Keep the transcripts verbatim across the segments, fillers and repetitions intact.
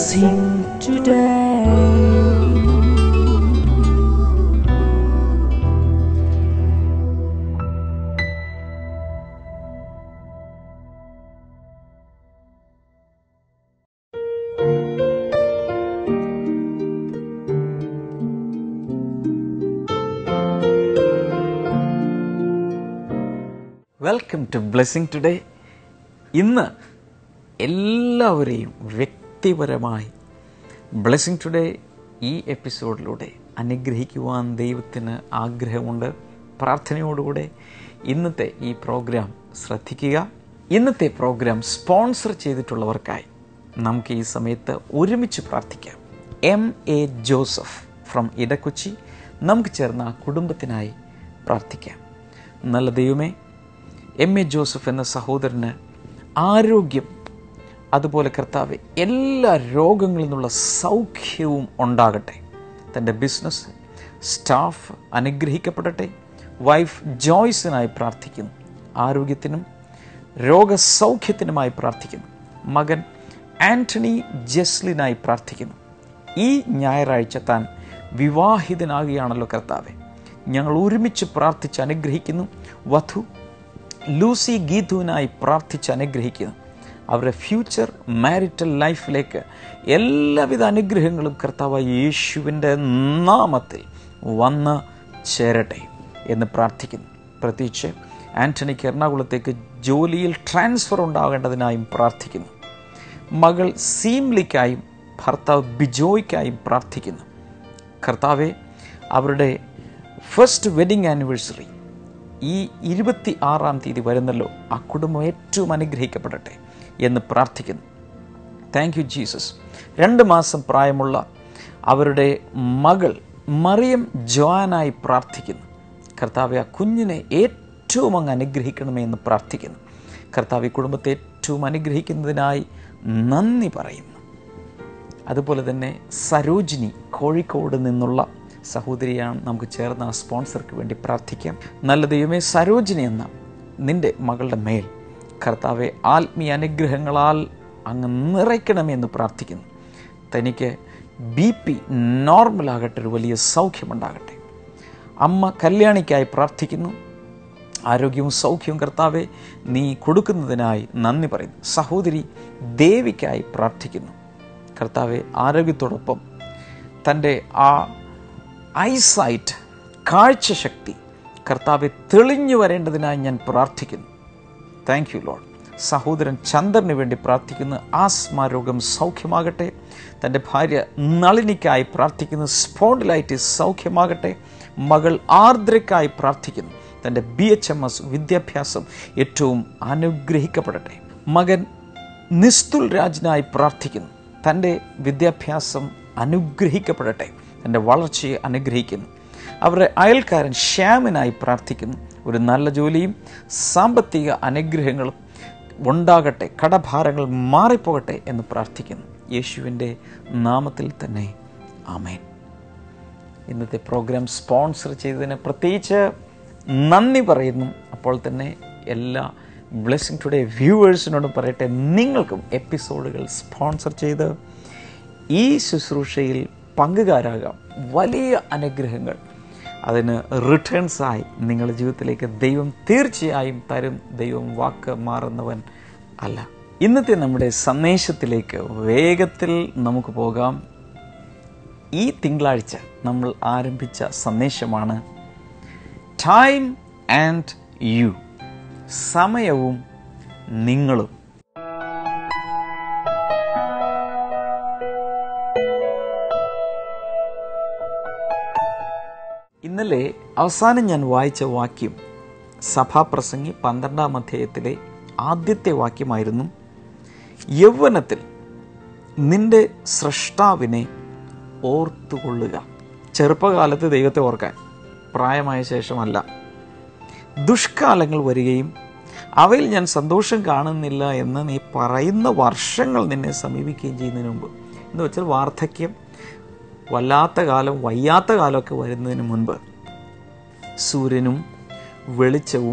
blessing today. Welcome to blessing today. ഇന്ന് എല്ലാവരെയും വ്യക്തിപരമായി ബ്ലെസ്സിങ് ടുഡേ ഈ എപ്പിസോഡിലൂടെ അനുഗ്രഹിക്കുവാൻ ദൈവത്തിന് ആഗ്രഹമുണ്ട്. പ്രാർത്ഥനയോടുകൂടെ ഇന്നത്തെ ഈ പ്രോഗ്രാം ശ്രദ്ധിക്കുക. ഇന്നത്തെ പ്രോഗ്രാം സ്പോൺസർ ചെയ്തിട്ടുള്ളവർക്കായി നമുക്ക് ഈ സമയത്ത് ഒരുമിച്ച് പ്രാർത്ഥിക്കാം. M A Joseph from Edakochi, നമുക്ക് ചേർന്ന ആ കുടുംബത്തിനായി പ്രാർത്ഥിക്കാം. നല്ല ദൈവമേ, എം എ ജോസഫ് എന്ന സഹോദരന് ആരോഗ്യം, അതുപോലെ കർത്താവെ എല്ലാ രോഗങ്ങളിൽ നിന്നുള്ള സൗഖ്യവും ഉണ്ടാകട്ടെ. തൻ്റെ ബിസിനസ് സ്റ്റാഫ് അനുഗ്രഹിക്കപ്പെടട്ടെ. വൈഫ് ജോയ്സിനായി പ്രാർത്ഥിക്കുന്നു, ആരോഗ്യത്തിനും രോഗസൗഖ്യത്തിനുമായി പ്രാർത്ഥിക്കുന്നു. മകൻ ആൻ്റണി ജെസ്ലിനായി പ്രാർത്ഥിക്കുന്നു. ഈ ഞായറാഴ്ച താൻ വിവാഹിതനാകുകയാണല്ലോ കർത്താവെ, ഞങ്ങൾ ഒരുമിച്ച് പ്രാർത്ഥിച്ച് അനുഗ്രഹിക്കുന്നു. വധു ലൂസി ഗീതുവിനായി പ്രാർത്ഥിച്ച് അനുഗ്രഹിക്കുന്നു. അവരുടെ ഫ്യൂച്ചർ മാരിറ്റൽ ലൈഫിലേക്ക് എല്ലാവിധ അനുഗ്രഹങ്ങളും കർത്താവായ യേശുവിൻ്റെ നാമത്തിൽ വന്ന് ചേരട്ടെ എന്ന് പ്രാർത്ഥിക്കുന്നു. പ്രത്യേകിച്ച് ആൻ്റണിക്ക് എറണാകുളത്തേക്ക് ജോലിയിൽ ട്രാൻസ്ഫർ ഉണ്ടാകേണ്ടതിനായും പ്രാർത്ഥിക്കുന്നു. മകൾ സീംലിക്കായും ഭർത്താവ് ബിജോയ്ക്കായും പ്രാർത്ഥിക്കുന്നു. കർത്താവെ, അവരുടെ ഫസ്റ്റ് വെഡിങ് ആനിവേഴ്സറി ഈ ഇരുപത്തി ആറാം തീയതി വരുന്നല്ലോ, ആ കുടുംബം ഏറ്റവും അനുഗ്രഹിക്കപ്പെടട്ടെ എന്ന് പ്രാർത്ഥിക്കുന്നു. Thank you Jesus. രണ്ട് മാസം പ്രായമുള്ള അവരുടെ മകൾ മറിയം ജോനായി പ്രാർത്ഥിക്കുന്നു. കർത്താവെ, ആ കുഞ്ഞിനെ ഏറ്റവും അങ്ങ് അനുഗ്രഹിക്കണമേ എന്ന് പ്രാർത്ഥിക്കുന്നു. കർത്താവ് ഈ കുടുംബത്തെ ഏറ്റവും അനുഗ്രഹിക്കുന്നതിനായി നന്ദി പറയുന്നു. അതുപോലെ തന്നെ സരോജിനി കോഴിക്കോട് നിന്നുള്ള സഹോദരിയാണ്, നമുക്ക് ചേർന്ന് ആ സ്പോൺസർക്ക് വേണ്ടി പ്രാർത്ഥിക്കാം. നല്ല ദൈവമേ, സരോജിനി എന്ന നിൻ്റെ മകളുടെ മേൽ കർത്താവെ ആത്മീയ അനുഗ്രഹങ്ങളാൽ അങ്ങ് നിറയ്ക്കണമെന്ന് പ്രാർത്ഥിക്കുന്നു. തനിക്ക് ബി പി നോർമലാകട്ടെ, ഒരു വലിയ സൗഖ്യമുണ്ടാകട്ടെ. അമ്മ കല്യാണിക്കായി പ്രാർത്ഥിക്കുന്നു. ആരോഗ്യവും സൗഖ്യവും കർത്താവെ നീ കൊടുക്കുന്നതിനായി നന്ദി പറയുന്നു. സഹോദരി ദേവിക്കായി പ്രാർത്ഥിക്കുന്നു. കർത്താവെ, ആരോഗ്യത്തോടൊപ്പം തൻ്റെ ആ ഐസൈറ്റ് കാഴ്ചശക്തി കർത്താവെ തെളിഞ്ഞു വരേണ്ടതിനായി ഞാൻ പ്രാർത്ഥിക്കുന്നു. Thank you Lord. സഹോദരൻ ചന്ദ്രന് വേണ്ടി പ്രാർത്ഥിക്കുന്നു. ആസ്മ രോഗം സൗഖ്യമാകട്ടെ. തൻ്റെ ഭാര്യ നളിനിക്കായി പ്രാർത്ഥിക്കുന്നു. സ്പോണ്ടിലൈറ്റിസ് സൗഖ്യമാകട്ടെ. മകൾ ആർദ്രയ്ക്കായി പ്രാർത്ഥിക്കുന്നു. തൻ്റെ ബി എച്ച് എം എസ് വിദ്യാഭ്യാസം ഏറ്റവും അനുഗ്രഹിക്കപ്പെടട്ടെ. മകൻ നിസ്തുൽ രാജിനായി പ്രാർത്ഥിക്കുന്നു. തൻ്റെ വിദ്യാഭ്യാസം അനുഗ്രഹിക്കപ്പെടട്ടെ. തൻ്റെ വളർച്ചയെ അനുഗ്രഹിക്കുന്നു. അവരുടെ അയൽക്കാരൻ ശ്യാമിനായി പ്രാർത്ഥിക്കുന്നു. ഒരു നല്ല ജോലിയും സാമ്പത്തിക അനുഗ്രഹങ്ങളും ഉണ്ടാകട്ടെ. കടഭാരങ്ങൾ മാറിപ്പോകട്ടെ എന്ന് പ്രാർത്ഥിക്കുന്നു. യേശുവിൻ്റെ നാമത്തിൽ തന്നെ ആമേൻ. ഇന്നത്തെ പ്രോഗ്രാം സ്പോൺസർ ചെയ്തതിന് പ്രത്യേകിച്ച് നന്ദി പറയുന്നു. അപ്പോൾ തന്നെ എല്ലാ ബ്ലെസ്സിങ് ടുഡേ വ്യൂവേഴ്സിനോടും പറയട്ടെ, നിങ്ങൾക്കും എപ്പിസോഡുകൾ സ്പോൺസർ ചെയ്ത് ഈ ശുശ്രൂഷയിൽ പങ്കുകാരാകാം. വലിയ അനുഗ്രഹങ്ങൾ അതിന് റിട്ടേൺസായി നിങ്ങളുടെ ജീവിതത്തിലേക്ക് ദൈവം തീർച്ചയായും തരും. ദൈവം വാക്ക് മാറുന്നവൻ അല്ല. ഇന്നത്തെ നമ്മുടെ സന്ദേശത്തിലേക്ക് വേഗത്തിൽ നമുക്ക് പോകാം. ഈ തിങ്കളാഴ്ച നമ്മൾ ആരംഭിച്ച സന്ദേശമാണ് ടൈം ആൻഡ് യു, സമയവും നിങ്ങളും. ഇന്നലെ അവസാനം ഞാൻ വായിച്ച വാക്യം സഭാപ്രസംഗി പന്ത്രണ്ടാം അധ്യായത്തിലെ ആദ്യത്തെ വാക്യമായിരുന്നു. യൗവനത്തിൽ നിന്റെ സ്രഷ്ടാവിനെ ഓർത്തുകൊള്ളുക. ചെറുപ്പകാലത്ത് ദൈവത്തെ ഓർക്കാൻ, പ്രായമായ ശേഷമല്ല. ദുഷ്കാലങ്ങൾ വരികയും അവയിൽ ഞാൻ സന്തോഷം കാണുന്നില്ല എന്ന് നീ പറയുന്ന വർഷങ്ങൾ നിന്നെ സമീപിക്കുകയും ചെയ്യുന്നതിന് മുമ്പ്, എന്ന് വെച്ചാൽ വാർദ്ധക്യം, വല്ലാത്ത കാലം, വയ്യാത്ത കാലമൊക്കെ വരുന്നതിന് മുൻപ് സൂര്യനും വെളിച്ചവും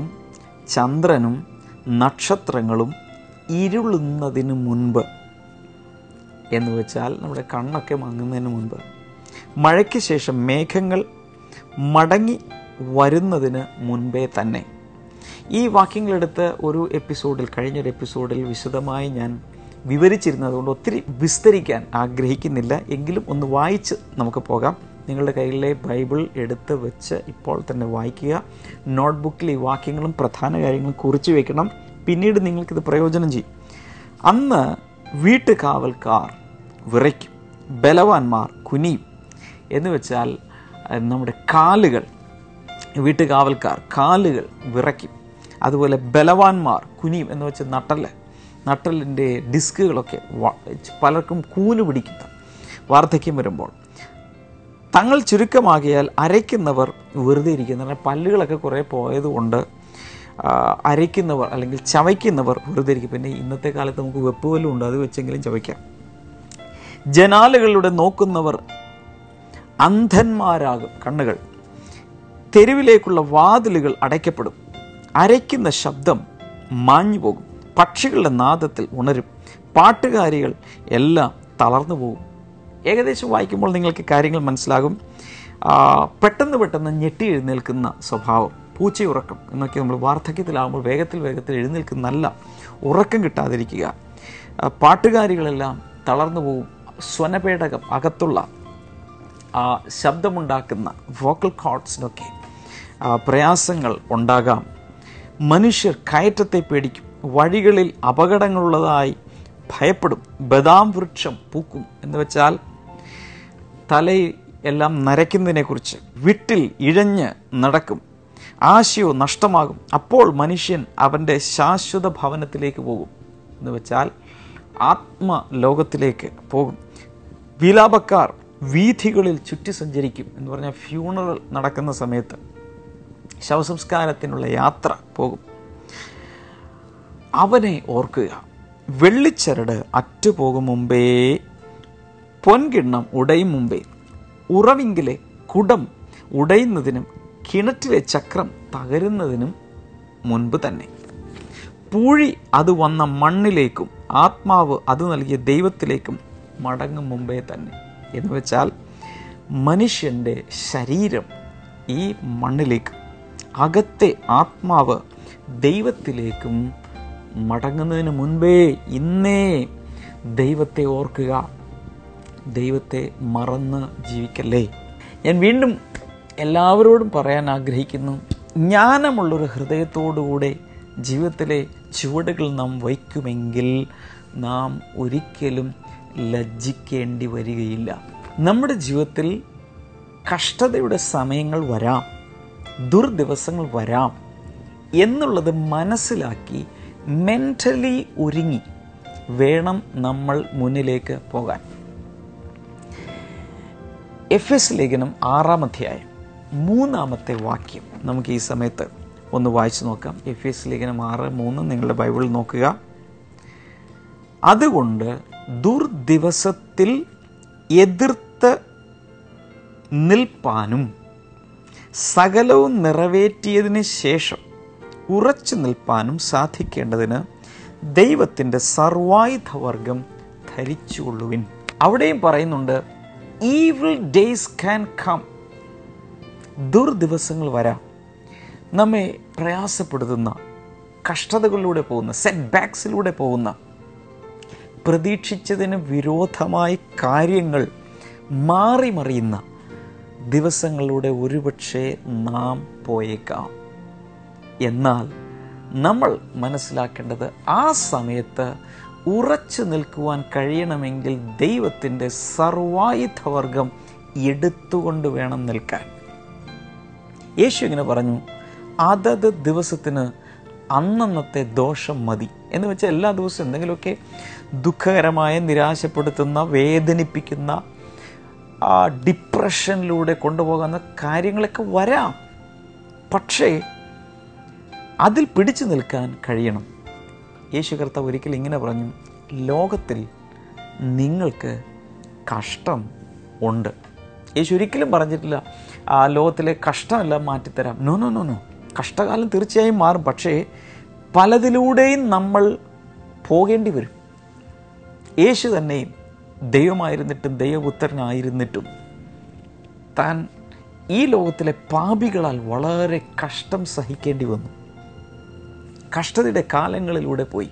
ചന്ദ്രനും നക്ഷത്രങ്ങളും ഇരുളുന്നതിന് മുൻപ് എന്ന് വെച്ചാൽ നമ്മുടെ കണ്ണൊക്കെ മങ്ങുന്നതിന് മുൻപ്, മഴയ്ക്ക് ശേഷം മേഘങ്ങൾ മടങ്ങി വരുന്നതിന് മുൻപേ തന്നെ. ഈ വാക്യങ്ങളെടുത്ത് ഒരു എപ്പിസോഡിൽ, കഴിഞ്ഞൊരു എപ്പിസോഡിൽ വിശദമായി ഞാൻ വിവരിച്ചിരുന്നതുകൊണ്ട് ഒത്തിരി വിസ്തരിക്കാൻ ആഗ്രഹിക്കുന്നില്ല. എങ്കിലും ഒന്ന് വായിച്ച് നമുക്ക് പോകാം. നിങ്ങളുടെ കയ്യിലെ ബൈബിൾ എടുത്ത് വെച്ച് ഇപ്പോൾ തന്നെ വായിക്കുക. നോട്ട്ബുക്കിൽ ഈ വാക്യങ്ങളും പ്രധാന കാര്യങ്ങളും കുറിച്ച് വയ്ക്കണം. പിന്നീട് നിങ്ങൾക്കിത് പ്രയോജനം ചെയ്യും. അന്ന് വീട്ടുകാവൽക്കാർ വിറയ്ക്കും, ബലവാന്മാർ കുനിയും. എന്ന് വെച്ചാൽ നമ്മുടെ കാലുകൾ, വീട്ടുകാവൽക്കാർ കാലുകൾ വിറയ്ക്കും. അതുപോലെ ബലവാന്മാർ കുനിയും എന്ന് വെച്ചാൽ നട്ടല്, നട്ടലിൻ്റെ ഡിസ്കുകളൊക്കെ പലർക്കും കൂന് പിടിക്കുന്ന വാർദ്ധക്യം വരുമ്പോൾ. തങ്ങൾ ചുരുക്കമാകിയാൽ അരയ്ക്കുന്നവർ വെറുതെ ഇരിക്കുന്ന, പല്ലുകളൊക്കെ കുറേ പോയതുകൊണ്ട് അരയ്ക്കുന്നവർ അല്ലെങ്കിൽ ചവയ്ക്കുന്നവർ വെറുതെ ഇരിക്കും. പിന്നെ ഇന്നത്തെ കാലത്ത് നമുക്ക് വെപ്പ് വല്ലതും ഉണ്ട്, അത് വെച്ചെങ്കിലും ചവയ്ക്കാം. ജനാലകളിലൂടെ നോക്കുന്നവർ അന്ധന്മാരാകും കണ്ണുകൾ. തെരുവിലേക്കുള്ള വാതിലുകൾ അടയ്ക്കപ്പെടും. അരയ്ക്കുന്ന ശബ്ദം മാഞ്ഞു പോകും. പക്ഷികളുടെ നാദത്തിൽ ഉണരും. പാട്ടുകാരികൾ എല്ലാം തളർന്നു പോകും. ഏകദേശം വായിക്കുമ്പോൾ നിങ്ങൾക്ക് കാര്യങ്ങൾ മനസ്സിലാകും. പെട്ടെന്ന് പെട്ടെന്ന് ഞെട്ടി എഴുന്നേൽക്കുന്ന സ്വഭാവം, പൂച്ചയുറക്കം എന്നൊക്കെ നമ്മൾ വാർദ്ധക്യത്തിലാകുമ്പോൾ വേഗത്തിൽ വേഗത്തിൽ എഴുന്നേൽക്കുന്നല്ല, ഉറക്കം കിട്ടാതിരിക്കുക. പാട്ടുകാരികളെല്ലാം തളർന്നു പോകും. സ്വനപേടകം, അകത്തുള്ള ആ ശബ്ദമുണ്ടാക്കുന്ന വോക്കൽ കോർഡ്സിനൊക്കെ പ്രയാസങ്ങൾ ഉണ്ടാകാം. മനുഷ്യർ കയറ്റത്തെ പേടിക്കും. വഴികളിൽ അപകടങ്ങളുള്ളതായി ഭയപ്പെടും. ബദാം വൃക്ഷം പൂക്കും എന്ന് വെച്ചാൽ തലയിൽ എല്ലാം നരയ്ക്കുന്നതിനെക്കുറിച്ച്. വിട്ടിൽ ഇഴഞ്ഞ് നടക്കും. ആശയോ നഷ്ടമാകും. അപ്പോൾ മനുഷ്യൻ അവൻ്റെ ശാശ്വത ഭവനത്തിലേക്ക് പോകും എന്ന് വെച്ചാൽ ആത്മലോകത്തിലേക്ക് പോകും. വിലാപക്കാർ വീഥികളിൽ ചുറ്റി സഞ്ചരിക്കും എന്ന് പറഞ്ഞാൽ ഫ്യൂണറൽ നടക്കുന്ന സമയത്ത് ശവസംസ്കാരത്തിനുള്ള യാത്ര പോകും. അവനെ ഓർക്കുക. വെള്ളിച്ചരട് അറ്റുപോകും മുമ്പേ, പൊൻകിണ്ണം ഉടയും മുമ്പേ, ഉറവിങ്കിലെ കുടം ഉടയുന്നതിനും കിണറ്റിലെ ചക്രം തകരുന്നതിനും മുൻപ് തന്നെ. പൂഴി അത് വന്ന മണ്ണിലേക്കും ആത്മാവ് അത് നൽകിയ ദൈവത്തിലേക്കും മടങ്ങും മുമ്പേ തന്നെ. എന്ന് വെച്ചാൽ മനുഷ്യൻ്റെ ശരീരം ഈ മണ്ണിലേക്ക്, അകത്തെ ആത്മാവ് ദൈവത്തിലേക്കും മടങ്ങുന്നതിന് മുൻപേ ഇന്നേ ദൈവത്തെ ഓർക്കുക. ദൈവത്തെ മറന്ന് ജീവിക്കല്ലേ. ഞാൻ വീണ്ടും എല്ലാവരോടും പറയാൻ ആഗ്രഹിക്കുന്നു, ജ്ഞാനമുള്ളൊരു ഹൃദയത്തോടുകൂടെ ജീവിതത്തിലെ ചുവടുകൾ നാം വയ്ക്കുമെങ്കിൽ നാം ഒരിക്കലും ലജ്ജിക്കേണ്ടി വരികയില്ല. നമ്മുടെ ജീവിതത്തിൽ കഷ്ടതയുടെ സമയങ്ങൾ വരാം, ദുർദിവസങ്ങൾ വരാം എന്നുള്ളത് മനസ്സിലാക്കി മെൻ്റലി ഒരുങ്ങി വേണം നമ്മൾ മുന്നിലേക്ക് പോകാൻ. എഫ് എസ് ലേഖനം ആറാം അധ്യായം മൂന്നാമത്തെ വാക്യം നമുക്ക് ഈ സമയത്ത് ഒന്ന് വായിച്ചു നോക്കാം. എഫ് എസ് ലേഖനം ആറ് മൂന്ന് നിങ്ങളുടെ ബൈബിളിൽ നോക്കുക. അതുകൊണ്ട് ദുർദിവസത്തിൽ എതിർത്ത് നിൽപ്പാനും സകലവും നിറവേറ്റിയതിന് ശേഷം ഉറച്ചു നിൽപ്പാനും സാധിക്കേണ്ടതിന് ദൈവത്തിൻ്റെ സർവായുധവർഗം ധരിച്ചുകൊള്ളുവിൻ. അവിടെയും പറയുന്നുണ്ട്, ഈവിൾ ഡേയ്സ് ക്യാൻ കം. ദുർദിവസങ്ങൾ വരാം. നമ്മെ പ്രയാസപ്പെടുത്തുന്ന, കഷ്ടതകളിലൂടെ പോകുന്ന, സെറ്റ് ബാക്സിലൂടെ പോകുന്ന, പ്രതീക്ഷിച്ചതിന് വിരോധമായി കാര്യങ്ങൾ മാറി മറിയുന്ന ദിവസങ്ങളിലൂടെ ഒരുപക്ഷെ നാം പോയേക്കാം. എന്നാൽ നമ്മൾ മനസ്സിലാക്കേണ്ടത്, ആ സമയത്ത് ഉറച്ചു നിൽക്കുവാൻ കഴിയണമെങ്കിൽ ദൈവത്തിൻ്റെ സർവായുധവർഗം എടുത്തുകൊണ്ട് വേണം നിൽക്കാൻ. യേശു ഇങ്ങനെ പറഞ്ഞു, അതത് ദിവസത്തിന് അന്നന്നത്തെ ദോഷം മതി. എന്ന് വെച്ചാൽ എല്ലാ ദിവസവും എന്തെങ്കിലുമൊക്കെ ദുഃഖകരമായ, നിരാശപ്പെടുത്തുന്ന, വേദനിപ്പിക്കുന്ന, ആ ഡിപ്രഷനിലൂടെ കൊണ്ടുപോകുന്ന കാര്യങ്ങളൊക്കെ വരാം. പക്ഷേ അതിൽ പിടിച്ചു നിൽക്കാൻ കഴിയണം. യേശു കർത്താവ് ഒരിക്കൽ ഇങ്ങനെ പറഞ്ഞു, ലോകത്തിൽ നിങ്ങൾക്ക് കഷ്ടം ഉണ്ട്. യേശു ഒരിക്കലും പറഞ്ഞിട്ടില്ല ആ ലോകത്തിലെ കഷ്ടമെല്ലാം മാറ്റിത്തരാം. നോ നോ നോ നോ കഷ്ടകാലം തീർച്ചയായും മാറും. പക്ഷേ പലതിലൂടെയും നമ്മൾ പോകേണ്ടി വരും. യേശു തന്നെയും ദൈവമായിരുന്നിട്ടും ദൈവപുത്രനായിരുന്നിട്ടും താൻ ഈ ലോകത്തിലെ പാപികളാൽ വളരെ കഷ്ടം സഹിക്കേണ്ടി വന്നു. കഷ്ടതയുടെ കാലങ്ങളിലൂടെ പോയി.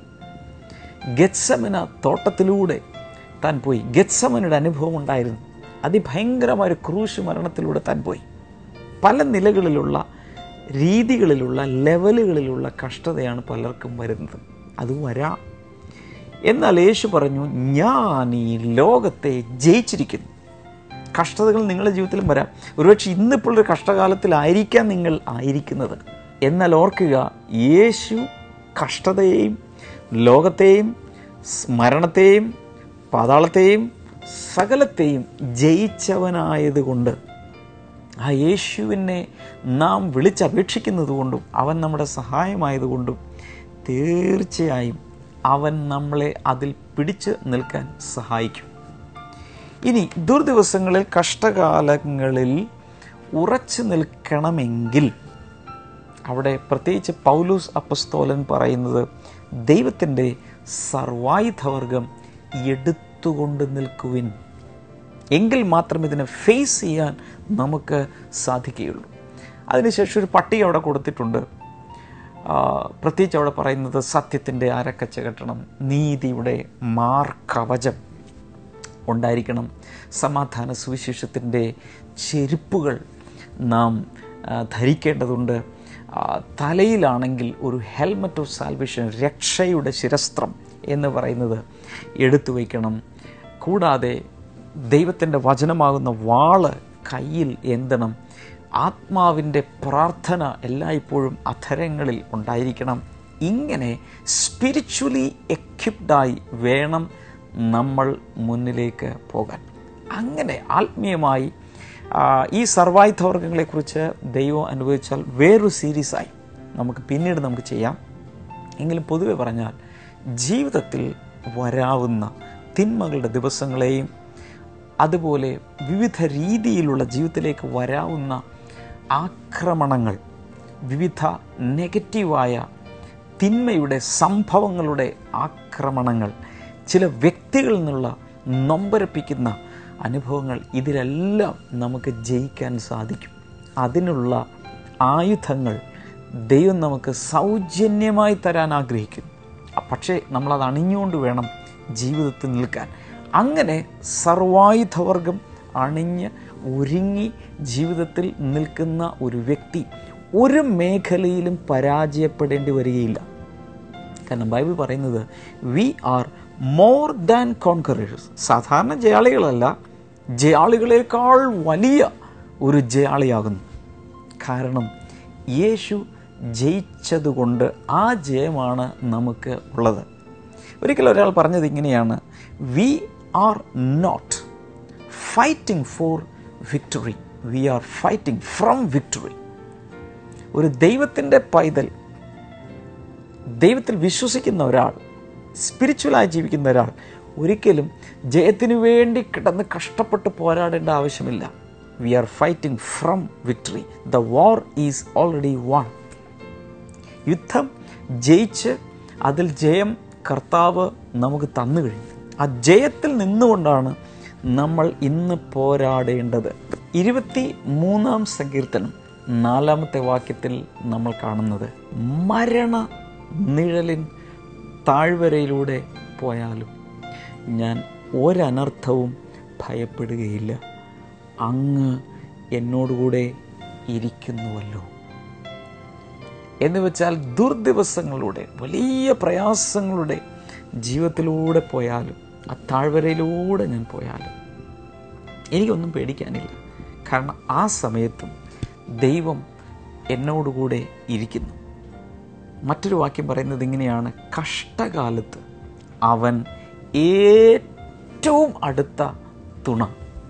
ഗെത്സമന തോട്ടത്തിലൂടെ താൻ പോയി. ഗെത്സമനയുടെ അനുഭവം ഉണ്ടായിരുന്നു. അതിഭയങ്കരമായൊരു ക്രൂശ് മരണത്തിലൂടെ താൻ പോയി. പല നിലകളിലുള്ള രീതികളിലുള്ള ലെവലുകളിലുള്ള കഷ്ടതയാണ് പലർക്കും വരുന്നത്. അത് വരാം. എന്നാൽ യേശു പറഞ്ഞു, ഞാൻ ഈ ലോകത്തെ ജയിച്ചിരിക്കുന്നു. കഷ്ടതകൾ നിങ്ങളുടെ ജീവിതത്തിലും വരാം. ഒരുപക്ഷെ ഇന്നിപ്പോൾ ഒരു കഷ്ടകാലത്തിലായിരിക്കാം നിങ്ങൾ ആയിരിക്കുന്നത്. എന്നാൽ ഓർക്കുക, യേശു കഷ്ടതയെയും ലോകത്തെയും മരണത്തെയും പാതാളത്തെയും സകലത്തെയും ജയിച്ചവനായതുകൊണ്ട് ആ യേശുവിനെ നാം വിളിച്ചപേക്ഷിക്കുന്നത് കൊണ്ടും അവൻ നമ്മുടെ സഹായമായതുകൊണ്ടും തീർച്ചയായും അവൻ നമ്മളെ അതിൽ പിടിച്ച് നിൽക്കാൻ സഹായിക്കും. ഇനി ദുർദിവസങ്ങളിൽ, കഷ്ടകാലങ്ങളിൽ ഉറച്ചു നിൽക്കണമെങ്കിൽ അവിടെ പ്രത്യേകിച്ച് പൗലോസ് അപ്പസ്തോലൻ പറയുന്നത് ദൈവത്തിൻ്റെ സർവായുധവർഗം എടുത്തുകൊണ്ട് നിൽക്കുവിൻ. എങ്കിൽ മാത്രം ഇതിനെ ഫേസ് ചെയ്യാൻ നമുക്ക് സാധിക്കുകയുള്ളൂ. അതിനുശേഷം ഒരു പട്ടിക അവിടെ കൊടുത്തിട്ടുണ്ട്. പ്രത്യേകിച്ച് അവിടെ പറയുന്നത് സത്യത്തിൻ്റെ അരക്കച്ച കെട്ടണം, നീതിയുടെ മാർക്കവചം ഉണ്ടായിരിക്കണം, സമാധാന സുവിശേഷത്തിൻ്റെ ചെരുപ്പുകൾ നാം ധരിക്കേണ്ടതുണ്ട്, തലയിലാണെങ്കിൽ ഒരു ഹെൽമറ്റ് ഓഫ് സാൽവേഷൻ, രക്ഷയുടെ ശിരസ്ത്രം എന്ന് പറയുന്നത് എടുത്തു വയ്ക്കണം. കൂടാതെ ദൈവത്തിൻ്റെ വചനമാകുന്ന വാള് കയ്യിൽ ഏന്തണം. ആത്മാവിൻ്റെ പ്രാർത്ഥന എല്ലായ്പ്പോഴും അധരങ്ങളിൽ ഉണ്ടായിരിക്കണം. ഇങ്ങനെ സ്പിരിച്വലി എക്വിപ്ഡായി വേണം നമ്മൾ മുന്നിലേക്ക് പോകാൻ. അങ്ങനെ ആത്മീയമായി ഈ സർവായുധവർഗങ്ങളെക്കുറിച്ച് ദൈവം അനുഭവിച്ചാൽ വേറൊരു സീരീസായി നമുക്ക് പിന്നീട് നമുക്ക് ചെയ്യാം. എങ്കിലും പൊതുവെ പറഞ്ഞാൽ ജീവിതത്തിൽ വരാവുന്ന തിന്മകളുടെ ദിവസങ്ങളെയും അതുപോലെ വിവിധ രീതിയിലുള്ള ജീവിതത്തിലേക്ക് വരാവുന്ന ആക്രമണങ്ങൾ, വിവിധ നെഗറ്റീവായ തിന്മയുടെ സംഭവങ്ങളുടെ ആക്രമണങ്ങൾ, ചില വ്യക്തികളിൽ നിന്നുള്ള നൊമ്പരപ്പിക്കുന്ന അനുഭവങ്ങൾ, ഇതിലെല്ലാം നമുക്ക് ജയിക്കാൻ സാധിക്കും. അതിനുള്ള ആയുധങ്ങൾ ദൈവം നമുക്ക് സൗജന്യമായി തരാൻ ആഗ്രഹിക്കുന്നു. പക്ഷേ നമ്മളത് അണിഞ്ഞുകൊണ്ട് വേണം ജീവിതത്തിൽ നിൽക്കാൻ. അങ്ങനെ സർവായുധവർഗം അണിഞ്ഞ് ഒരുങ്ങി ജീവിതത്തിൽ നിൽക്കുന്ന ഒരു വ്യക്തി ഒരു മേഖലയിലും പരാജയപ്പെടേണ്ടി വരികയില്ല. കാരണം ബൈബിൾ പറയുന്നത് we are more than conquerors. സാധാരണ ജയാളികളല്ല, ജയാളികളേക്കാൾ വലിയ ഒരു ജയാളിയാകുന്നു. കാരണം യേശു ജയിച്ചതുകൊണ്ട് ആ ജയമാണ് നമുക്ക് ഉള്ളത്. ഒരിക്കലും ഒരാൾ പറഞ്ഞത് ഇങ്ങനെയാണ്, we are not fighting for victory, we are fighting from victory. ഒരു ദൈവത്തിൻ്റെ പൈതൽ, ദൈവത്തിൽ വിശ്വസിക്കുന്ന ഒരാൾ, സ്പിരിച്വലായി ജീവിക്കുന്ന ഒരാൾ ഒരിക്കലും ജയത്തിനു വേണ്ടി കിടന്ന് കഷ്ടപ്പെട്ട് പോരാടേണ്ട ആവശ്യമില്ല. We are fighting from victory. The war is already won. യുദ്ധം ജയിച്ച് അതിൽ ജയം കർത്താവ് നമുക്ക് തന്നു കഴിഞ്ഞു. ആ ജയത്തിൽ നിന്നുകൊണ്ടാണ് നമ്മൾ ഇന്ന് പോരാടേണ്ടത്. ഇരുപത്തി മൂന്നാം സങ്കീർത്തനം നാലാമത്തെ വാക്യത്തിൽ നമ്മൾ കാണുന്നത്, മരണ നിഴലിൻ താഴ്വരയിലൂടെ പോയാലും ഞാൻ ഒരനർത്ഥവും ഭയപ്പെടുകയില്ല, അങ്ങ് എന്നോടുകൂടെ ഇരിക്കുന്നുവല്ലോ. എന്ന് വെച്ചാൽ ദുർദിവസങ്ങളുടെ, വലിയ പ്രയാസങ്ങളുടെ ജീവിതത്തിലൂടെ പോയാലും, ആ താഴ്വരയിലൂടെ ഞാൻ പോയാലും എനിക്കൊന്നും പേടിക്കാനില്ല. കാരണം ആ സമയത്തും ദൈവം എന്നോടുകൂടെ ഇരിക്കുന്നു. മറ്റൊരു വാക്യം പറയുന്നത് ഇങ്ങനെയാണ്, കഷ്ടകാലത്ത് അവൻ ഏറ്റവും അടുത്ത തുണ.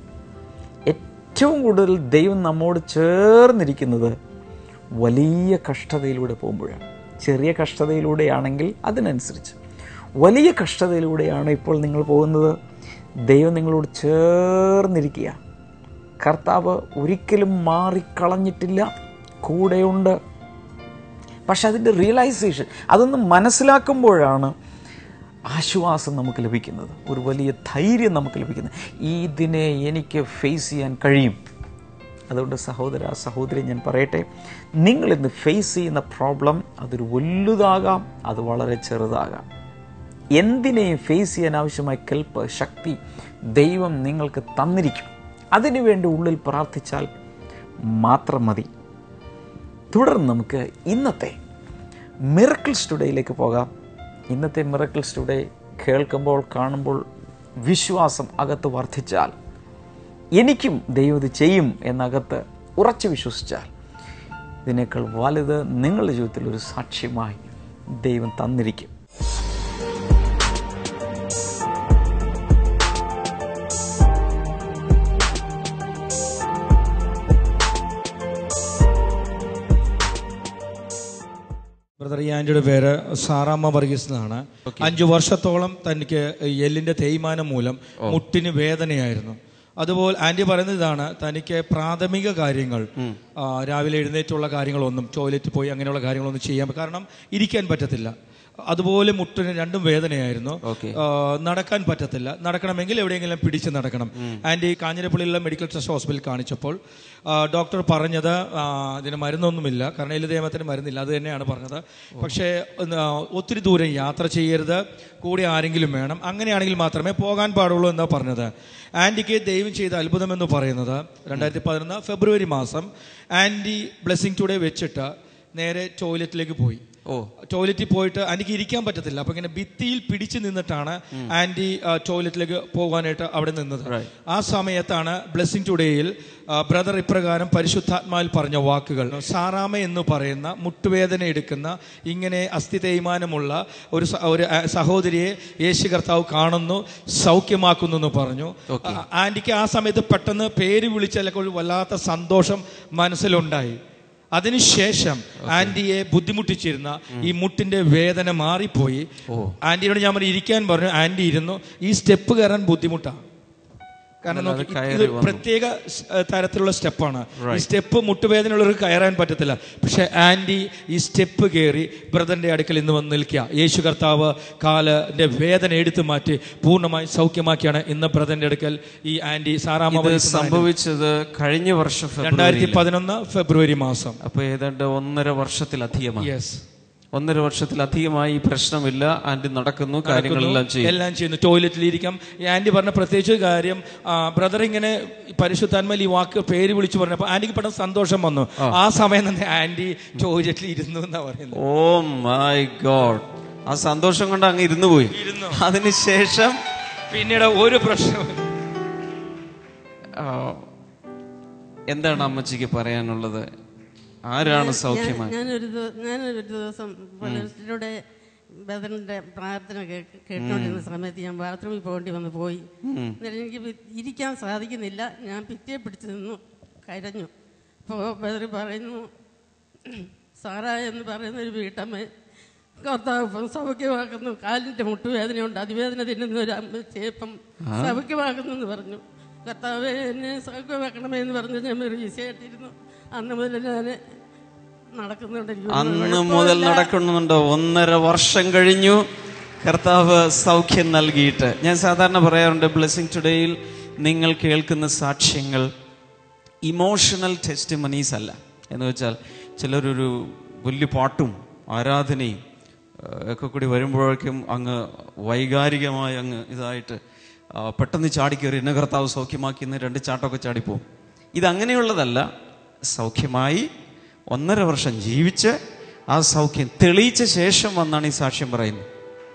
ഏറ്റവും കൂടുതൽ ദൈവം നമ്മോട് ചേർന്നിരിക്കുന്നത് വലിയ കഷ്ടതയിലൂടെ പോകുമ്പോഴാണ്. ചെറിയ കഷ്ടതയിലൂടെയാണെങ്കിൽ അതിനനുസരിച്ച്, വലിയ കഷ്ടതയിലൂടെയാണ് ഇപ്പോൾ നിങ്ങൾ പോകുന്നത്, ദൈവം നിങ്ങളോട് ചേർന്നിരിക്കുക. കർത്താവ് ഒരിക്കലും മാറിക്കളഞ്ഞിട്ടില്ല, കൂടെയുണ്ട്. പക്ഷെ അതിൻ്റെ റിയലൈസേഷൻ, അതൊന്ന് മനസ്സിലാക്കുമ്പോഴാണ് ആശ്വാസം നമുക്ക് ലഭിക്കുന്നത്, ഒരു വലിയ ധൈര്യം നമുക്ക് ലഭിക്കുന്നത്. ഇതിനെ എനിക്ക് ഫേസ് ചെയ്യാൻ കഴിയും. അതുകൊണ്ട് സഹോദര സഹോദരി, ഞാൻ പറയട്ടെ, നിങ്ങളിന്ന് ഫേസ് ചെയ്യുന്ന പ്രോബ്ലം അതൊരു വലുതാകാം, അത് വളരെ ചെറുതാകാം. എന്തിനേയും ഫേസ് ചെയ്യാൻ ആവശ്യമായ കെൽപ്പ്, ശക്തി ദൈവം നിങ്ങൾക്ക് തന്നിരിക്കും. അതിനുവേണ്ടി ഉള്ളിൽ പ്രാർത്ഥിച്ചാൽ മാത്രം മതി. തുടർന്ന് നമുക്ക് ഇന്നത്തെ മിറക്കിൾസ് ടുഡേയിലേക്ക് പോകാം. ഇന്നത്തെ മിറക്കിൾസ് ടുഡേ കേൾക്കുമ്പോൾ, കാണുമ്പോൾ വിശ്വാസം അകത്ത് വർദ്ധിച്ചാൽ, എനിക്കും ദൈവം ഇത് ചെയ്യും എന്നകത്ത് ഉറച്ചു വിശ്വസിച്ചാൽ, ഇതിനേക്കാൾ വലുത് നിങ്ങളുടെ ജീവിതത്തിൽ ഒരു സാക്ഷ്യമായി ദൈവം തന്നിരിക്കും. ബ്രദർ ആൻറ്റിയുടെ പേര് സാറാമ്മ വർഗീസ് എന്നാണ്. അഞ്ചു വർഷത്തോളം തനിക്ക് എല്ലിന്റെ തേയ്മാനം മൂലം മുട്ടിന് വേദനയായിരുന്നു. അതുപോലെ ആൻറ്റി പറയുന്നത് ഇതാണ്, തനിക്ക് പ്രാഥമിക കാര്യങ്ങൾ, രാവിലെ എഴുന്നേറ്റുള്ള കാര്യങ്ങളൊന്നും, ടോയ്ലറ്റിൽ പോയി അങ്ങനെയുള്ള കാര്യങ്ങളൊന്നും ചെയ്യാൻ, കാരണം ഇരിക്കാൻ പറ്റത്തില്ല. അതുപോലെ മുട്ടിന് രണ്ടും വേദനയായിരുന്നു. നടക്കാൻ പറ്റത്തില്ല. നടക്കണമെങ്കിൽ എവിടെയെങ്കിലും പിടിച്ച് നടക്കണം. ആൻറ്റി കാഞ്ഞിരപ്പള്ളിയിലുള്ള മെഡിക്കൽ ട്രസ്റ്റ് ഹോസ്പിറ്റലിൽ കാണിച്ചപ്പോൾ ഡോക്ടർ പറഞ്ഞത് ഇതിന് മരുന്നൊന്നുമില്ല, കാരണം എല്ലുതേയ്മാനത്തിന് മരുന്നില്ല, അത് തന്നെയാണ് പറഞ്ഞത്. പക്ഷേ ഒത്തിരി ദൂരം യാത്ര ചെയ്യരുത്, കൂടെ ആരെങ്കിലും വേണം, അങ്ങനെയാണെങ്കിൽ മാത്രമേ പോകാൻ പാടുള്ളൂ എന്നാ പറഞ്ഞത്. ആൻറ്റിക്ക് ദൈവം ചെയ്ത അത്ഭുതം എന്ന് പറയുന്നത് രണ്ടായിരത്തി പതിനൊന്ന് ഫെബ്രുവരി മാസം ആൻറ്റി ബ്ലെസ്സിങ് ടുഡേ വെച്ചിട്ട് നേരെ ടോയ്ലറ്റിലേക്ക് പോയി. ഓ ടോയ്ലറ്റിൽ പോയിട്ട് ആൻറ്റിക്ക് ഇരിക്കാൻ പറ്റത്തില്ല. അപ്പൊ ഇങ്ങനെ ഭിത്തിയിൽ പിടിച്ചു നിന്നിട്ടാണ് ആൻറ്റി ടോയ്ലറ്റിലേക്ക് പോകാനായിട്ട് അവിടെ നിന്നത്. ആ സമയത്താണ് ബ്ലെസ്സിങ് ടുഡേയിൽ ബ്രദർ ഇപ്രകാരം പരിശുദ്ധാത്മാവിൽ പറഞ്ഞ വാക്കുകൾ, സാറാമ എന്ന് പറയുന്ന മുട്ടുവേദന എടുക്കുന്ന, ഇങ്ങനെ അസ്ഥി തേയ്മാനമുള്ള ഒരു ഒരു സഹോദരിയെ യേശു കർത്താവ് കാണുന്നു, സൗഖ്യമാക്കുന്നു എന്ന് പറഞ്ഞു. ആൻറ്റിക്ക് ആ സമയത്ത് പെട്ടെന്ന് പേര് വിളിച്ചപ്പോൾ വല്ലാത്ത സന്തോഷം മനസ്സിലുണ്ടായി. അതിനുശേഷം ആന്റിയെ ബുദ്ധിമുട്ടിച്ചിരുന്ന ഈ മുട്ടിന്റെ വേദന മാറിപ്പോയി. ആന്റിയോട് ഞാൻ പറഞ്ഞു ഇരിക്കാൻ പറഞ്ഞു. ആന്റി ഇരുന്നു. ഈ സ്റ്റെപ്പ് കയറാൻ ബുദ്ധിമുട്ടാണ്, കാരണം നോക്കി ഇത് പ്രത്യേക തരത്തിലുള്ള സ്റ്റെപ്പാണ്. ഈ സ്റ്റെപ്പ് മുട്ടുവേദനയുള്ളവർക്ക് കയറാൻ പറ്റത്തില്ല. പക്ഷെ ആന്റി ഈ സ്റ്റെപ്പ് കയറി ബ്രദറിന്റെ അടുക്കൽ ഇന്ന് വന്ന് നിൽക്കുക. യേശു കർത്താവ് കാലിന്റെ വേദന എടുത്തു മാറ്റി പൂർണ്ണമായി സൗഖ്യമാക്കിയാണ് ഇന്ന് ബ്രദറിന്റെ അടുക്കൽ ഈ ആന്റി സാറാമ സംഭവിച്ചത്. കഴിഞ്ഞ വർഷം രണ്ടായിരത്തി പതിനൊന്ന് ഫെബ്രുവരി മാസം. അപ്പൊ ഏതാണ്ട് ഒന്നര വർഷത്തിലധികമാണ്. യെസ്, ഒന്നര വർഷത്തിലധികമായി ഈ പ്രശ്നമില്ല. ആന്റി നടക്കുന്നു, കാര്യങ്ങളെല്ലാം ചെയ്യും, എല്ലാം ചെയ്യുന്നു. ടോയ്ലറ്റിലിരിക്കാം. ആന്റി പറഞ്ഞ പ്രത്യേകിച്ച് കാര്യം, ബ്രദർ ഇങ്ങനെ പരിശുദ്ധാത്മാവിൽ ഈ വാക്ക് പേര് വിളിച്ചു പറഞ്ഞപ്പോൾ ആന്റിക്ക് പെട്ടെന്ന് സന്തോഷം വന്നു. ആ സമയം തന്നെ ആന്റി ടോയ്ലറ്റിൽ ഇരുന്നു എന്നാ പറയുന്നത്. ഓ മൈ ഗോഡ്, ആ സന്തോഷം കൊണ്ട് അങ്ങ് ഇരുന്നു പോയി. അതിനുശേഷം പിന്നീട് ഒരു പ്രശ്നം. എന്താണ് അമ്മച്ചിക്ക് പറയാനുള്ളത്? ആരാണ് സൗഖ്യമായി? ഞാനൊരു ഞാനൊരു ദിവസം പുലർച്ചയുടെ ബദറിന്റെ പ്രാർത്ഥന കേട്ടുകൊണ്ടിരുന്ന സമയത്ത് ഞാൻ ബാത്റൂമിൽ പോകേണ്ടി വന്ന് പോയി. എനിക്ക് ഇരിക്കാൻ സാധിക്കുന്നില്ല. ഞാൻ ഭിത്തിയെ പിടിച്ചു നിന്നു, കരഞ്ഞു. അപ്പോൾ ബദറി പറയുന്നു, സാറ എന്ന് പറയുന്ന ഒരു വീട്ടമ്മ കർത്താവ് സൗഖ്യമാക്കുന്നു, കാലിൻ്റെ മുട്ടുവേദനയുണ്ട്, അതിവേദന തിന്നുന്ന ഒരു ചേപ്പം സൗഖ്യമാക്കുന്നു എന്ന് പറഞ്ഞു. കർത്താവ് എന്നെ സൗഖ്യമാക്കണമേ എന്ന് പറഞ്ഞ് ഞാൻ ഈസിയായിട്ടിരുന്നു. അന്ന് മുതൽ ഞാൻ നടക്കുന്നുണ്ട്. അന്ന് മുതൽ നടക്കുന്നുണ്ടോ? ഒന്നര വർഷം കഴിഞ്ഞു കർത്താവ് സൗഖ്യം നൽകിയിട്ട്. ഞാൻ സാധാരണ പറയാറുണ്ട്, ബ്ലെസ്സിങ് ടുഡേയിൽ നിങ്ങൾ കേൾക്കുന്ന സാക്ഷ്യങ്ങൾ ഇമോഷണൽ ടെസ്റ്റിമണീസ് അല്ല. എന്ന് വെച്ചാൽ ചിലരൊരു വലിയ പാട്ടും ആരാധനയും ഒക്കെ കൂടി വരുമ്പോഴേക്കും അങ്ങ് വൈകാരികമായി അങ്ങ് ഇതായിട്ട് പെട്ടെന്ന് ചാടിക്കയറി എന്നെ കർത്താവ് സൗഖ്യമാക്കി എന്ന് രണ്ട് ചാട്ടമൊക്കെ ചാടിപ്പോവും. ഇതങ്ങനെയുള്ളതല്ല. സൗഖ്യമായി ഒന്നര വർഷം ജീവിച്ച് ആ സൗഖ്യം തെളിയിച്ച ശേഷം വന്നാണ് ഈ സാക്ഷ്യം പറയുന്നത്.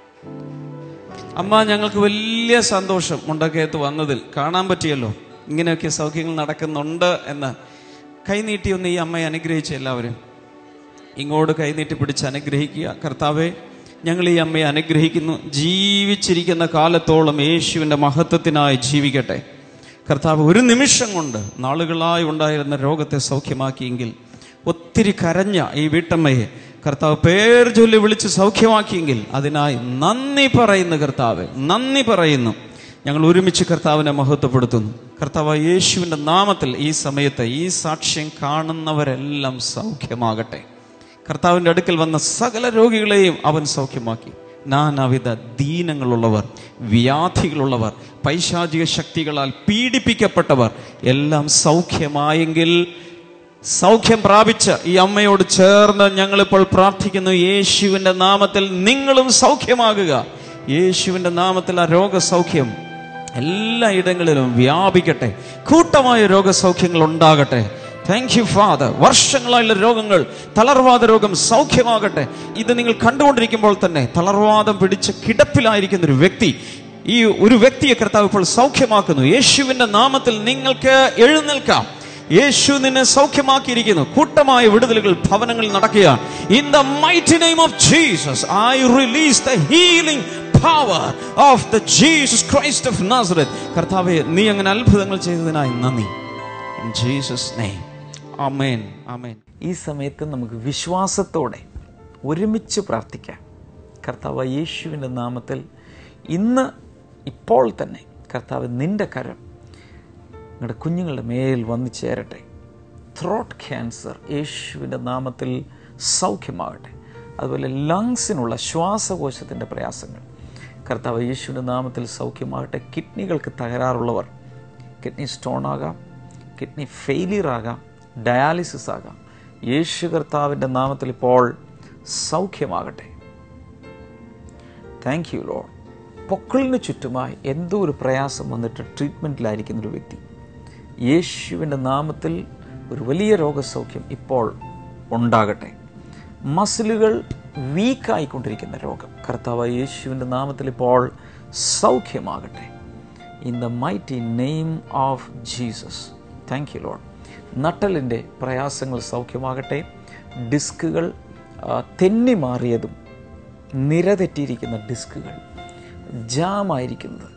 അമ്മ, ഞങ്ങൾക്ക് വലിയ സന്തോഷം മുണ്ടക്കയത്ത് വന്നതിൽ, കാണാൻ പറ്റിയല്ലോ ഇങ്ങനെയൊക്കെ സൗഖ്യങ്ങൾ നടക്കുന്നുണ്ട് എന്ന്. കൈനീട്ടി ഒന്ന് ഈ അമ്മയെ അനുഗ്രഹിച്ച എല്ലാവരും ഇങ്ങോട്ട് കൈനീട്ടി പിടിച്ച് അനുഗ്രഹിക്കുക. കർത്താവേ, ഞങ്ങൾ ഈ അമ്മയെ അനുഗ്രഹിക്കുന്നു. ജീവിച്ചിരിക്കുന്ന കാലത്തോളം യേശുവിൻ്റെ മഹത്വത്തിനായി ജീവിക്കട്ടെ. കർത്താവ് ഒരു നിമിഷം കൊണ്ട് നാളുകളായി ഉണ്ടായിരുന്ന രോഗത്തെ സൗഖ്യമാക്കിയെങ്കിൽ, ഒത്തിരി കരഞ്ഞ ഈ വീട്ടമ്മയെ കർത്താവ് പേർ ചൊല്ലി വിളിച്ച് സൗഖ്യമാക്കിയെങ്കിൽ അതിനായി നന്ദി പറയുന്നു. കർത്താവ് നന്ദി പറയുന്നു. ഞങ്ങൾ ഒരുമിച്ച് കർത്താവിനെ മഹത്വപ്പെടുത്തുന്നു. കർത്താവ് യേശുവിൻ്റെ നാമത്തിൽ ഈ സമയത്ത് ഈ സാക്ഷ്യം കാണുന്നവരെല്ലാം സൗഖ്യമാകട്ടെ. കർത്താവിൻ്റെ അടുക്കൽ വന്ന സകല രോഗികളെയും അവൻ സൗഖ്യമാക്കി. നാനാവിധ ദീനങ്ങളുള്ളവർ, വ്യാധികളുള്ളവർ, പൈശാചിക ശക്തികളാൽ പീഡിപ്പിക്കപ്പെട്ടവർ എല്ലാം സൗഖ്യമായെങ്കിൽ, സൗഖ്യം പ്രാപിച്ച ഈ അമ്മയോട് ചേർന്ന് ഞങ്ങളിപ്പോൾ പ്രാർത്ഥിക്കുന്നു, യേശുവിൻ്റെ നാമത്തിൽ നിങ്ങളും സൗഖ്യമാകുക. യേശുവിൻ്റെ നാമത്തിൽ ആ രോഗസൗഖ്യം എല്ലാ ഇടങ്ങളിലും വ്യാപിക്കട്ടെ. കൂട്ടമായ രോഗസൗഖ്യങ്ങൾ ഉണ്ടാകട്ടെ. Thank you father. വർഷങ്ങളായുള്ള രോഗങ്ങൾ, തളർവാദ രോഗം സൗഖ്യമാകട്ടെ. ഇത് നിങ്ങൾ കണ്ടുകൊണ്ടിരിക്കുമ്പോൾ തന്നെ തളർവാദം പിടിച്ച് കിടപ്പിലായിരിക്കുന്ന ഒരു വ്യക്തി, ഈ ഒരു വ്യക്തിയെ കർത്താവ് ഇപ്പോൾ സൗഖ്യമാക്കുന്നു. യേശുവിൻ്റെ നാമത്തിൽ നിങ്ങൾക്ക് എഴുന്നേൽക്കാം. യേശു നിന്നെ സൗഖ്യമാക്കിയിരിക്കുന്നു. കൂട്ടമായ വിടുതലുകൾ ഭവനങ്ങളിൽ നടക്കുകയാണ്. In the mighty name of Jesus I release the healing power of the Jesus Christ of Nazareth. കർത്താവേ, നീ അങ്ങനെ അത്ഭുതങ്ങൾ ചെയ്തതിനായി നന്ദി. In Jesus name. Amen. Amen. ഈ സമയത്ത് നമുക്ക് വിശ്വാസത്തോടെ ഒരുമിച്ച് പ്രാർത്ഥിക്കാം. കർത്താവ് യേശുവിൻ്റെ നാമത്തിൽ ഇന്ന് ഇപ്പോൾ തന്നെ കർത്താവ് നിൻ്റെ കരം നിങ്ങളുടെ കുഞ്ഞുങ്ങളുടെ മേൽ വന്നു ചേരട്ടെ. ത്രോട്ട് ക്യാൻസർ യേശുവിൻ്റെ നാമത്തിൽ സൗഖ്യമാകട്ടെ. അതുപോലെ ലങ്സിനുള്ള ശ്വാസകോശത്തിൻ്റെ പ്രയാസങ്ങൾ കർത്താവ് യേശുവിൻ്റെ നാമത്തിൽ സൗഖ്യമാകട്ടെ. കിഡ്നികൾക്ക് തകരാറുള്ളവർ, കിഡ്നി സ്റ്റോൺ ആകാം, കിഡ്നി ഫെയിലിയർ ആകാം, ഡയാലിസിസ് ആകാം, യേശു കർത്താവിൻ്റെ നാമത്തിൽ ഇപ്പോൾ സൗഖ്യമാകട്ടെ. Thank you Lord. പൊക്കിളിന് ചുറ്റുമായി എന്തോ ഒരു പ്രയാസം വന്നിട്ട് ട്രീറ്റ്മെൻറ്റിലായിരിക്കുന്നൊരു വ്യക്തി, യേശുവിൻ്റെ നാമത്തിൽ ഒരു വലിയ രോഗസൗഖ്യം ഇപ്പോൾ ഉണ്ടാകട്ടെ. മസിലുകൾ വീക്കായിക്കൊണ്ടിരിക്കുന്ന രോഗം കർത്താവ് യേശുവിൻ്റെ നാമത്തിൽ ഇപ്പോൾ സൗഖ്യമാകട്ടെ. In the mighty name of Jesus. Thank you Lord. നട്ടലിൻ്റെ പ്രയാസങ്ങൾ സൗഖ്യമാകട്ടെ. ഡിസ്കുകൾ തെന്നി മാറിയതും നിരതെറ്റിയിരിക്കുന്ന ഡിസ്കുകൾ, ജാമായിരിക്കുന്നത്,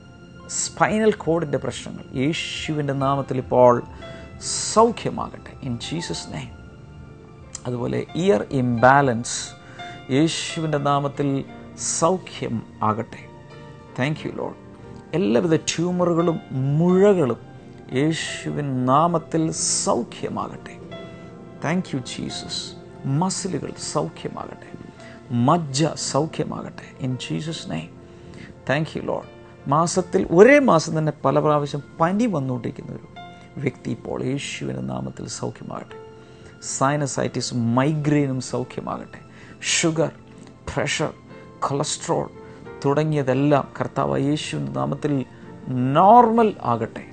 സ്പൈനൽ കോഡിൻ്റെ പ്രശ്നങ്ങൾ യേശുവിൻ്റെ നാമത്തിൽ ഇപ്പോൾ സൗഖ്യമാകട്ടെ. In Jesus name. അതുപോലെ ഇയർ ഇംബാലൻസ് യേശുവിൻ്റെ നാമത്തിൽ സൗഖ്യം ആകട്ടെ. Thank you Lord. എല്ലാവിധ ട്യൂമറുകളും മുഴകളും യേശുവിൻ നാമത്തിൽ സൗഖ്യമാകട്ടെ. Thank you Jesus. മസിലുകൾ സൗഖ്യമാകട്ടെ. മജ്ജ സൗഖ്യമാകട്ടെ. In Jesus name. Thank you Lord. മാസത്തിൽ ഒരേ മാസം തന്നെ പല പ്രാവശ്യം പനി വന്നുകൊണ്ടിരിക്കുന്ന ഒരു വ്യക്തി ഇപ്പോൾ യേശുവിൻ്റെ നാമത്തിൽ സൗഖ്യമാകട്ടെ. സൈനസൈറ്റിസും മൈഗ്രെയിനും സൗഖ്യമാകട്ടെ. ഷുഗർ, പ്രഷർ, കൊളസ്ട്രോൾ തുടങ്ങിയതെല്ലാം കർത്താവ് യേശുവിൻ്റെ നാമത്തിൽ നോർമൽ ആകട്ടെ.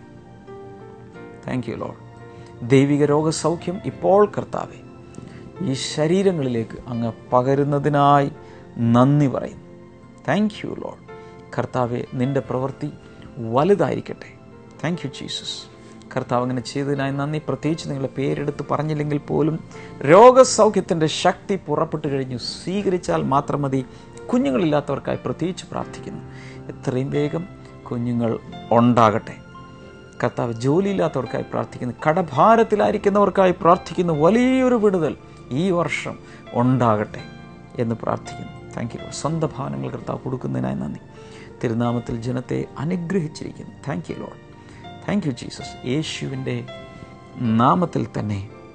Thank you Lord. ദൈവിക രോഗസൗഖ്യം ഇപ്പോൾ കർത്താവെ ഈ ശരീരങ്ങളിലേക്ക് അങ്ങ് പകരുന്നതിനായി നന്ദി പറയുന്നു. Thank you Lord. കർത്താവെ, നിൻ്റെ പ്രവൃത്തി വലുതായിരിക്കട്ടെ. Thank you Jesus. കർത്താവ് അങ്ങനെ ചെയ്തതിനായി നന്ദി. പ്രത്യേകിച്ച് നിങ്ങളുടെ പേരെടുത്ത് പറഞ്ഞില്ലെങ്കിൽ പോലും രോഗസൗഖ്യത്തിൻ്റെ ശക്തി പുറപ്പെട്ടു കഴിഞ്ഞു. സ്വീകരിച്ചാൽ മാത്രം മതി. കുഞ്ഞുങ്ങളില്ലാത്തവർക്കായി പ്രത്യേകിച്ച് പ്രാർത്ഥിക്കുന്നു. എത്രയും വേഗം കുഞ്ഞുങ്ങൾ ഉണ്ടാകട്ടെ. കർത്താവ് ജോലിയില്ലാത്തവർക്കായി പ്രാർത്ഥിക്കുന്നു. കടഭാരത്തിലായിരിക്കുന്നവർക്കായി പ്രാർത്ഥിക്കുന്നു. വലിയൊരു വിടുതൽ ഈ വർഷം ഉണ്ടാകട്ടെ എന്ന് പ്രാർത്ഥിക്കുന്നു. Thank you. സ്വന്തം ഭവനങ്ങൾ കർത്താവ് കൊടുക്കുന്നതിനായി നന്ദി. തിരുനാമത്തിൽ ജനത്തെ അനുഗ്രഹിച്ചിരിക്കുന്നു. Thank you Lord. Thank you Jesus. യേശുവിൻ്റെ നാമത്തിൽ തന്നെ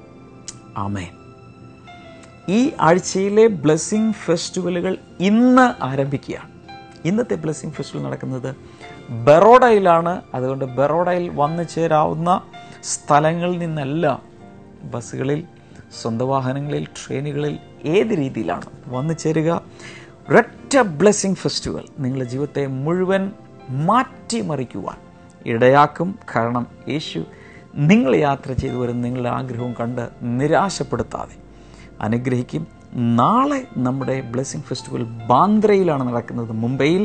ആമേൻ. ഈ ആഴ്ചയിലെ ബ്ലെസ്സിങ് ഫെസ്റ്റിവലുകൾ ഇന്ന് ആരംഭിക്കുകയാണ്. ഇന്നത്തെ ബ്ലെസ്സിങ് ഫെസ്റ്റിവൽ നടക്കുന്നത് ബറോഡയിലാണ്. അതുകൊണ്ട് ബറോഡയിൽ വന്നു ചേരാവുന്ന സ്ഥലങ്ങളിൽ നിന്നെല്ലാം ബസ്സുകളിൽ, സ്വന്തം വാഹനങ്ങളിൽ, ട്രെയിനുകളിൽ, ഏത് രീതിയിലാണ് വന്നു ചേരുക. ഒരൊറ്റ ബ്ലെസ്സിങ് ഫെസ്റ്റിവൽ നിങ്ങളുടെ ജീവിതത്തെ മുഴുവൻ മാറ്റിമറിക്കുവാൻ ഇടയാക്കും. കാരണം യേശു നിങ്ങൾ യാത്ര ചെയ്തു വരുന്ന നിങ്ങളുടെ ആഗ്രഹവും കണ്ട് നിരാശപ്പെടുത്താതെ അനുഗ്രഹിക്കും. നാളെ നമ്മുടെ ബ്ലെസ്സിങ് ഫെസ്റ്റിവൽ ബാന്ദ്രയിലാണ് നടക്കുന്നത്, മുംബൈയിൽ.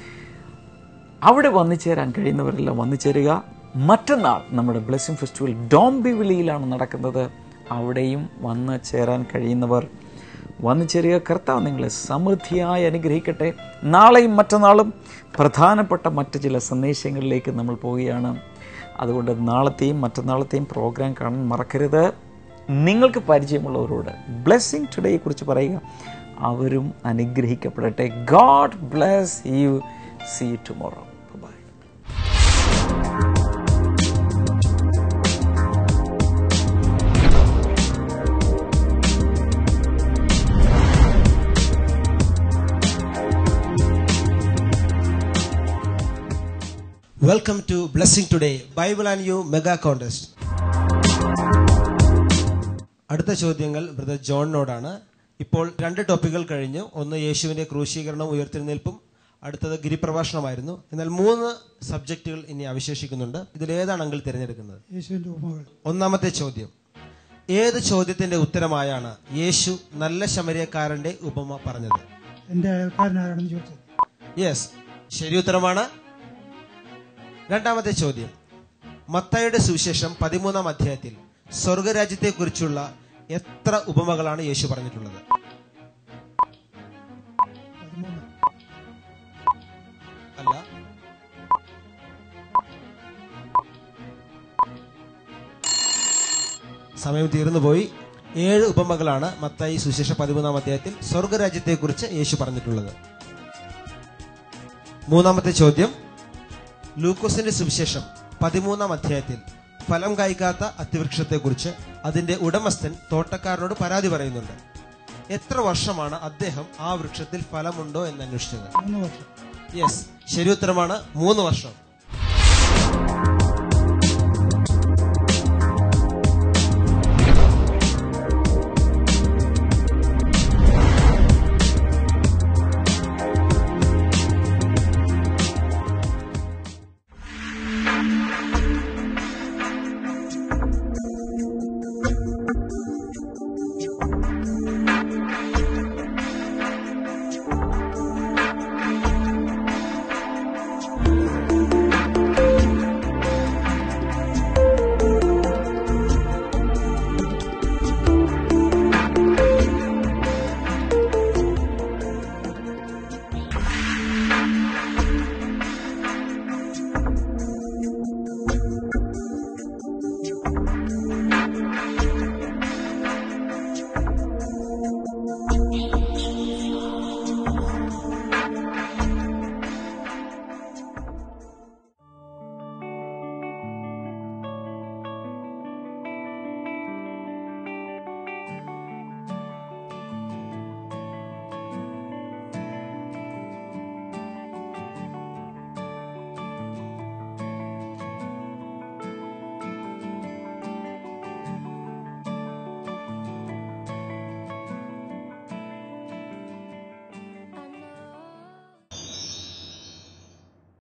അവിടെ വന്നു ചേരാൻ കഴിയുന്നവരെല്ലാം വന്നു ചേരുക. മറ്റന്നാൾ നമ്മുടെ ബ്ലെസ്സിങ് ഫെസ്റ്റിവൽ ഡോംബിവിലിയിലാണ് നടക്കുന്നത്. അവിടെയും വന്നു ചേരാൻ കഴിയുന്നവർ വന്നു ചേരുക. കർത്താവ് നിങ്ങളെ സമൃദ്ധിയായി അനുഗ്രഹിക്കട്ടെ. നാളെയും മറ്റന്നാളും പ്രധാനപ്പെട്ട മറ്റ് ചില സന്ദേശങ്ങളിലേക്ക് നമ്മൾ പോവുകയാണ്. അതുകൊണ്ട് നാളത്തെയും മറ്റന്നാളത്തെയും പ്രോഗ്രാം കാണാൻ മറക്കരുത്. നിങ്ങൾക്ക് പരിചയമുള്ളവരോട് ബ്ലെസ്സിങ് ടുഡേയെ കുറിച്ച് പറയുക. അവരും അനുഗ്രഹിക്കപ്പെടട്ടെ. God bless you. See you tomorrow. Welcome to blessing today Bible and you mega contest. അടുത്ത ചോദ്യങ്ങൾ ബ്രദർ ജോണിനോടാണ്. ഇപ്പോൾ രണ്ട് ടോപ്പിക്കുകൾ കഴിഞ്ഞു. ഒന്ന് യേശുവിന്റെ ക്രൂശീകരണവും ഉയർത്തെഴുന്നേൽപ്പും, അടുത്തത് ഗിരിപ്രഭാഷണമായിരുന്നു. എന്നാൽ മൂന്ന് സബ്ജക്റ്റുകൾ ഇനി അവശേഷിക്കുന്നുണ്ട്. ഇതിലേതാണ് അങ്കിൾ തിരഞ്ഞെടുക്കുന്നത്? ഒന്നാമത്തെ ചോദ്യം, ഏത് ചോദ്യത്തിന്റെ ഉത്തരമായാണ് യേശു നല്ല ശമരിയക്കാരന്റെ ഉപമ പറഞ്ഞത്? എന്റെ അയൽക്കാരനാരാണെന്ന് ചോദിച്ചത്. യെസ്, ശരി ഉത്തരമാണ്. രണ്ടാമത്തെ ചോദ്യം, മത്തായിയുടെ സുവിശേഷം പതിമൂന്നാം അധ്യായത്തിൽ സ്വർഗരാജ്യത്തെ കുറിച്ചുള്ള എത്ര ഉപമകളാണ് യേശു പറഞ്ഞിട്ടുള്ളത്? അല്ല, സമയം തീർന്നുപോയി. ഏഴ് ഉപമകളാണ് മത്തായി സുവിശേഷം പതിമൂന്നാം അധ്യായത്തിൽ സ്വർഗരാജ്യത്തെ കുറിച്ച് യേശു പറഞ്ഞിട്ടുള്ളത്. മൂന്നാമത്തെ ചോദ്യം, ലൂക്കോസിന്റെ സുവിശേഷം പതിമൂന്നാം അധ്യായത്തിൽ ഫലം കായ്ക്കാത്ത അത്തിവൃക്ഷത്തെക്കുറിച്ച് അതിന്റെ ഉടമസ്ഥൻ തോട്ടക്കാരനോട് പരാതി പറയുന്നുണ്ട്. എത്ര വർഷമാണ് അദ്ദേഹം ആ വൃക്ഷത്തിൽ ഫലമുണ്ടോ എന്ന് അന്വേഷിച്ചത്? മൂന്ന് വർഷം. യെസ്, ശരി ഉത്തരമാണ്. മൂന്ന് വർഷം.